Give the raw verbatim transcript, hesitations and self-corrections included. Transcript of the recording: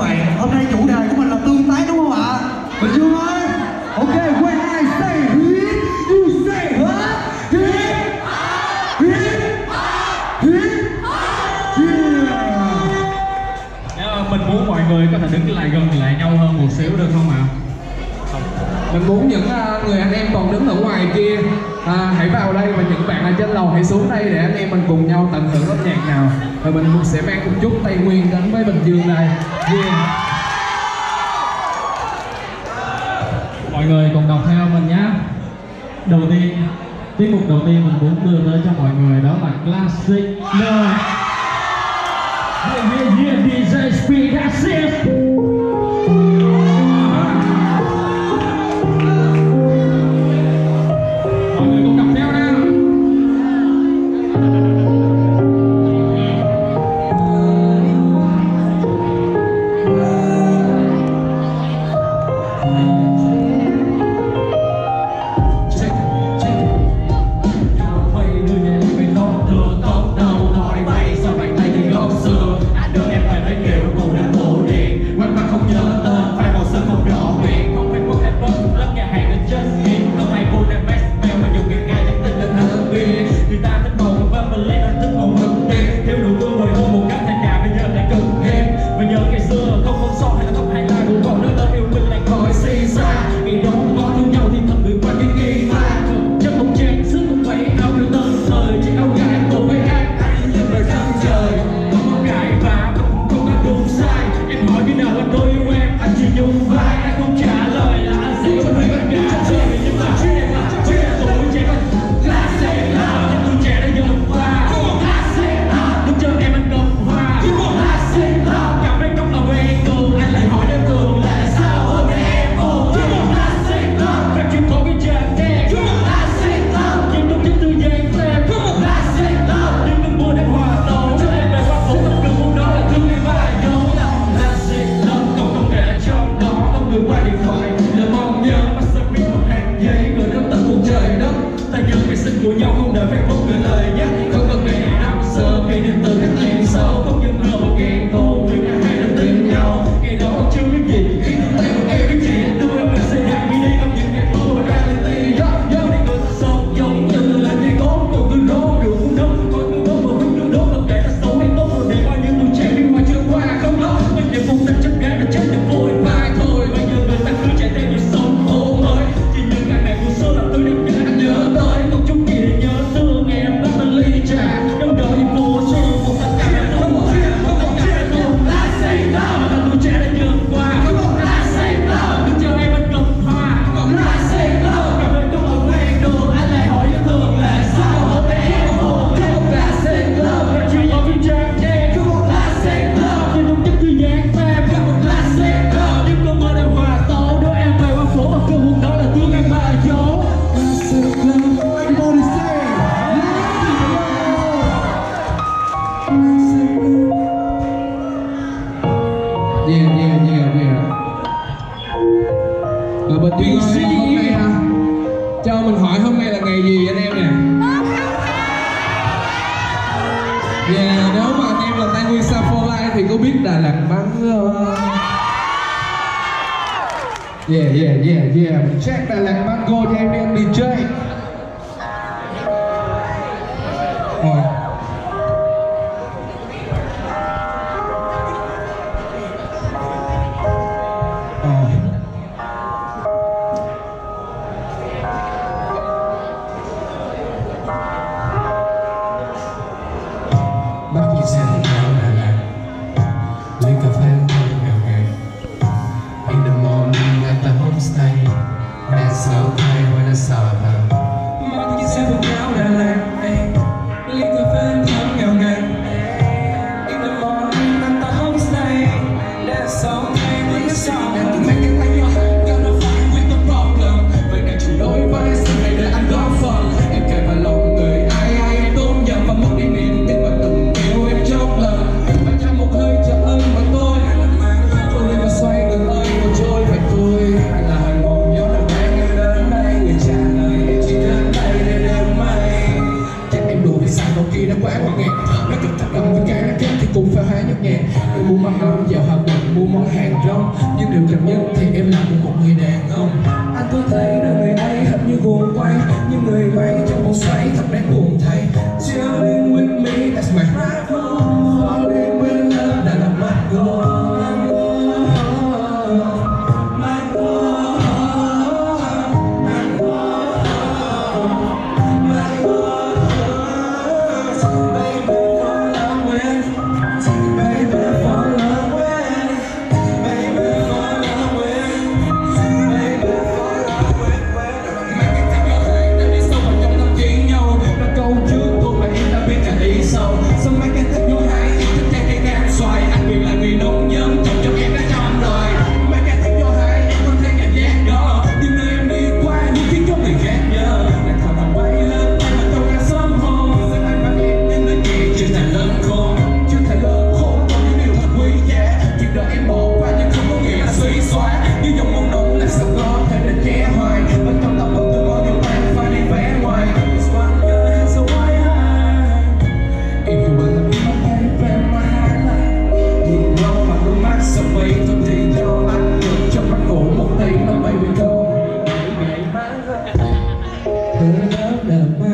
vậy. Hôm nay chủ đề của mình là tương tác đúng không ạ? Bình Dương ơi. Ok, when I say hit, you say what? Hit, hit, hit, yeah. Mình muốn mọi người có thể đứng lại gần lại nhau hơn một xíu được không ạ? Mình muốn những uh, người anh em còn đứng ở ngoài kia à, hãy vào đây, và những bạn ở trên lầu hãy xuống đây để anh em mình cùng nhau tận hưởng âm nhạc nào. Và mình sẽ mang một chút Tây Nguyên đến với Bình Dương đây. Yeah. Mọi người cùng đọc theo mình nhé. Đầu tiên, tiết mục đầu tiên mình muốn đưa tới cho mọi người đó là Classic Love. Yeah, yeah, yeah, đê gi Speed Assist. Yeah, yeah, yeah, yeah. Check Đà Lạt Mango cho em đi anh đê gi. Rồi. Khi đã quá ngọt ngạt, nó cực thật lòng với cái nó kém thì cũng phải hóa nhấp nhẹ. Em muốn món ngon dạo hòa bình, mua món hàng rong, nhưng điều cần nhất thì em là một người đàn ông. Anh có thấy đời người ấy hệt như guồng quay, nhưng người quay trong vòng xoáy thật đáng buồn thay. Chilling with me, that's my right home. Falling with love, that là my goal. Love, love,